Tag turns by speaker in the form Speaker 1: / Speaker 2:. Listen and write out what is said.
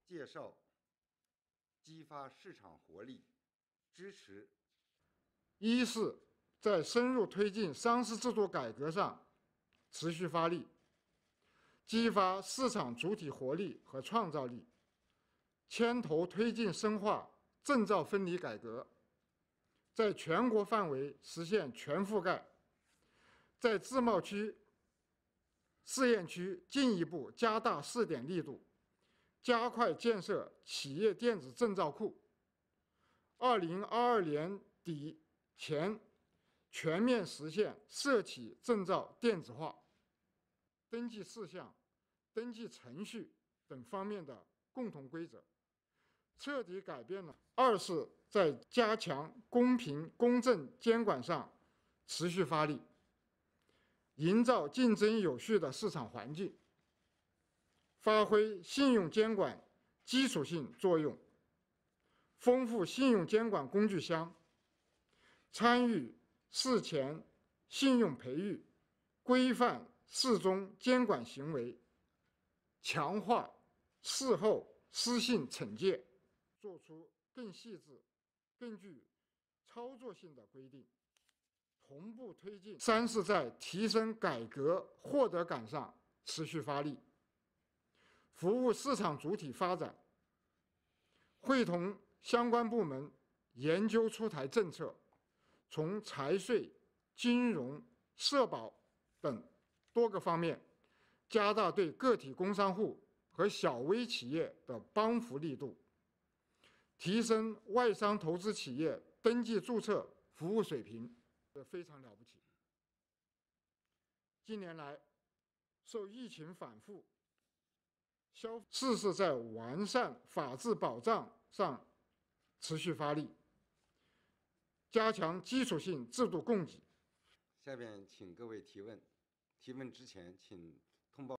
Speaker 1: 介绍激发市场活力，支持
Speaker 2: 一是在深入推进上市制度改革上持续发力，激发市场主体活力和创造力，牵头推进深化证照分离改革，在全国范围实现全覆盖，在自贸区、试验区进一步加大试点力度，加快建设企业电子证照库。2022年底前全面实现涉企证照电子化、登记事项、登记程序等方面的共同规则，彻底改变了。二是在加强公平公正监管上持续发力，营造竞争有序的市场环境，发挥信用监管基础性作用，丰富信用监管工具箱，参与事前信用培育，规范事中监管行为，强化事后失信惩戒，做出更细致、更具操作性的规定，同步推进。三是在提升改革获得感上持续发力，服务市场主体发展，会同相关部门研究出台政策，从财税、金融、社保等多个方面，加大对个体工商户和小微企业的帮扶力度，提升外商投资企业登记注册服务水平，这非常了不起。近年来，受疫情反复，四是在完善法治保障上持续发力，加强基础性制度供给。
Speaker 1: 下面请各位提问。提问之前，请